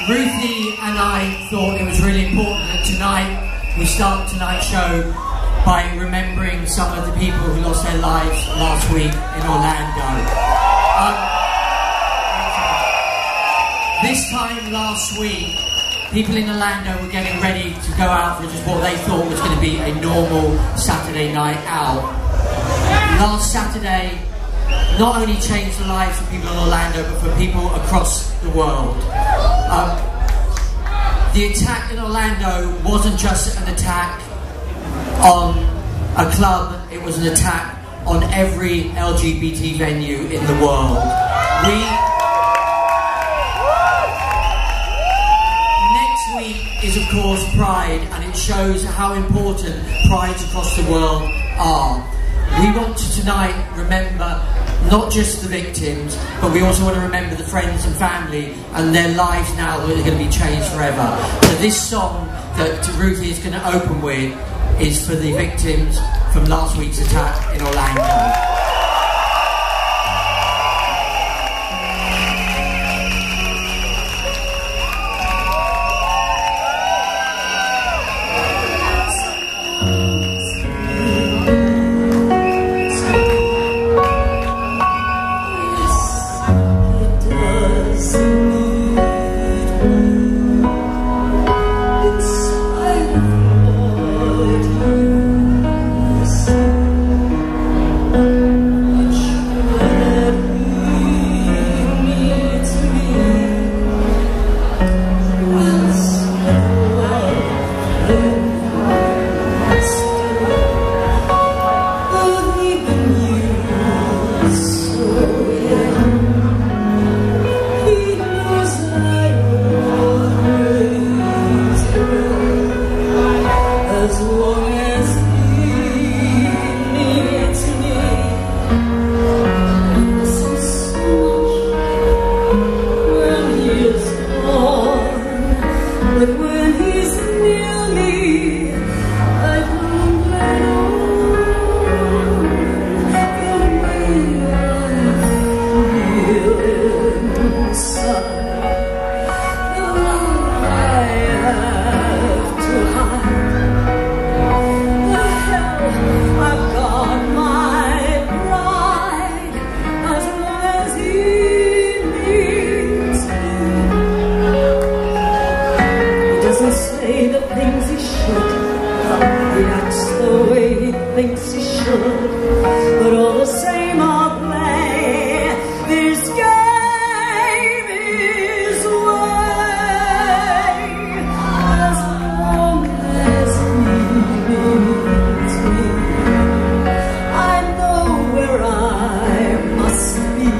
Ruthie and I thought it was really important that tonight we start tonight's show by remembering some of the people who lost their lives last week in Orlando. This time last week, people in Orlando were getting ready to go out for just what they thought was going to be a normal Saturday night out. Last Saturday not only changed the lives of people in Orlando, but for people across the world. The attack in Orlando wasn't just an attack on a club, it was an attack on every LGBT venue in the world. Next week is of course Pride, and it shows how important prides across the world are. We want to tonight remember not just the victims, but we also want to remember the friends and family and their lives now that are going to be changed forever. So this song that Ruthie is going to open with is for the victims from last week's attack in Orlando. But all the same I'll play this game his way. As long as he needs me, I know where I must be,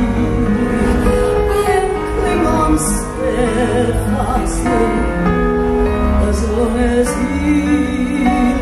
and cling on steadfastly as long as he